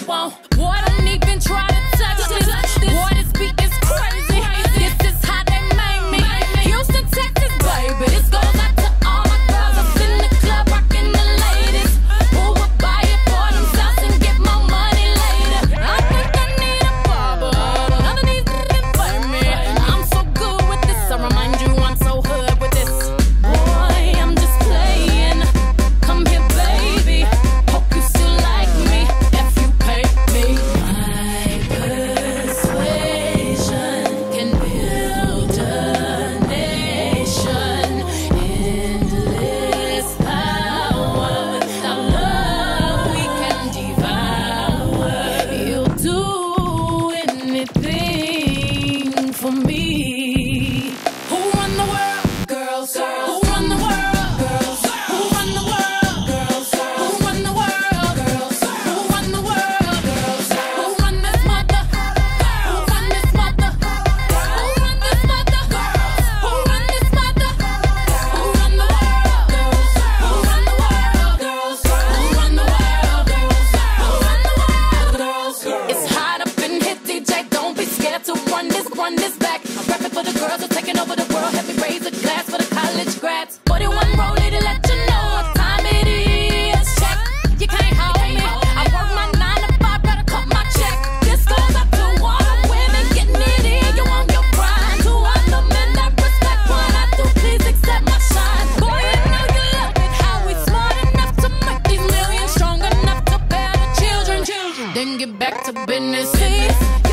won't. Boy, don't even try to touch this. Boy, this beat is crazy. This is how they made me. Houston, Texas, baby. This goes out to all my girls up in the club, rocking the ladies. Who would buy it for themselves and get my money later? I think I need a barber. None of these niggas play me. I'm so good with this. I remind you I'm so hood with this. Boy, I'm just playing. Come here, baby. Hope you still like me if you pay me. My persuasion can build a nation. Endless power. Without love, we can devour. You'll do anything for me. Who run the world? Girls. Who run the world? Girls. Who run the world? Girls. Who run the world? Girls. Who run the world? Girls. Who run this mother? Who run this mother? Who run this mother? Who run this mother? Who run the world? Girls. Who run the world? Girls. Who run the world? Girls. Who run the world? Girls. It's hot up in here, DJ. Don't be scared to run this back. I'm rapping for the girls who are taking over the world. Heavy raise a glass for the college grads. 41 rollie to let you know what time it is. Check, you can't hold me. I work my 9 to 5, gotta cut my check. This goes up to all the women getting it in. You want your grind. To all the men that respect what I do, please accept my shine. Boy, I know you love it. How we smart enough to make these millions, strong enough to bear the children. Then get back to business. See,